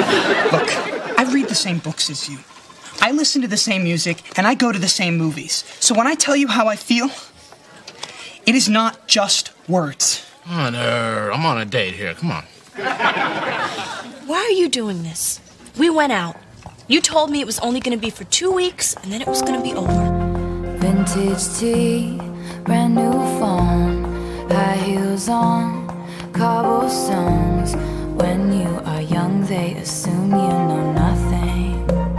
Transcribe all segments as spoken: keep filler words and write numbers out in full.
Look, I read the same books as you. I listen to the same music, and I go to the same movies. So when I tell you how I feel, it is not just words. Honor, I'm on a date here. Come on. Why are you doing this? We went out. You told me it was only going to be for two weeks, and then it was going to be over. Vintage tea, brand new phone, high heels on, cobblestones. When you are young, they assume you know nothing.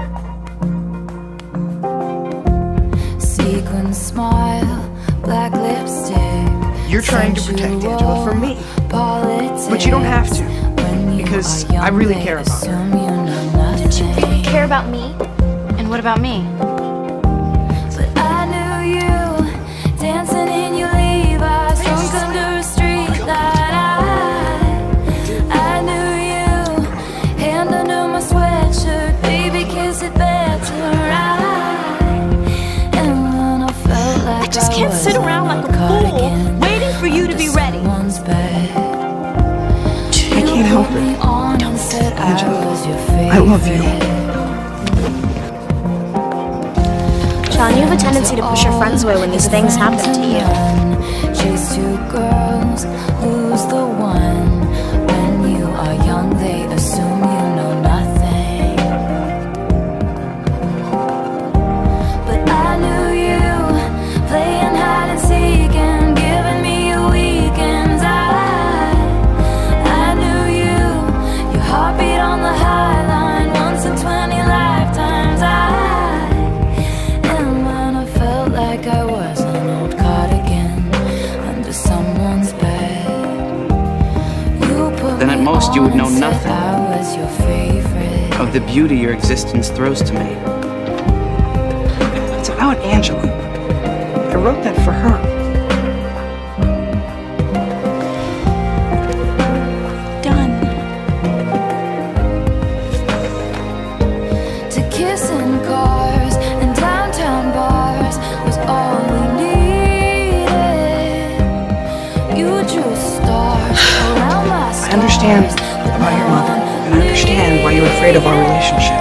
Sequin smile, black lipstick. You're trying to protect Angela from me, but you don't have to, because I really care about her. Don't you think you care about me? And what about me? But I knew you, dancing in your Levi's, drunk under a street light. I, I knew you, hand under my sweatshirt, baby, kiss it better. I, and when I felt like I just can't sit around like a fool, waiting for you to be ready. I can't help it. Angela, I love you. John, you have a tendency to push your friends away when these things happen to you. Chase two girls, lose the one. When you are young, they assume you know nothing. But I knew you, playing hide and seek and giving me your weekends. I, I knew you, your heartbeat on the high line, once in twenty lifetimes. I, and when I felt like I was an old cardigan under someone's bed, you put Then at me most you would on know and said nothing I was your favorite. of the beauty your existence throws to me. It's about Angela. I wrote that for her. Done. To kiss in cars and downtown bars was all we needed. You drew stars around my stars. I understand about your mother, and I understand why you're afraid of our relationship.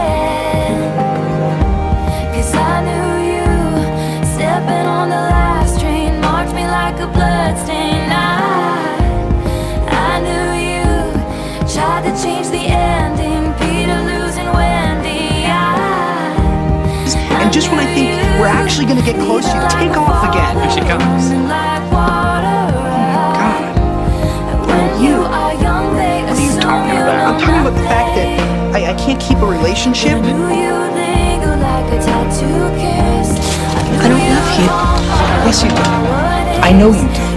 Cause I knew you, stepping on the last train, marked me like a bloodstain. I, I knew you, tried to change the ending, Peter losing Wendy. I, And just when I think we're actually gonna get close, you take off again. Here she comes. Oh my God. You are young, they What are you talking about? I'm talking about the fact that I, I can't keep a relationship. I don't I don't love you. Yes, you do. I know you do.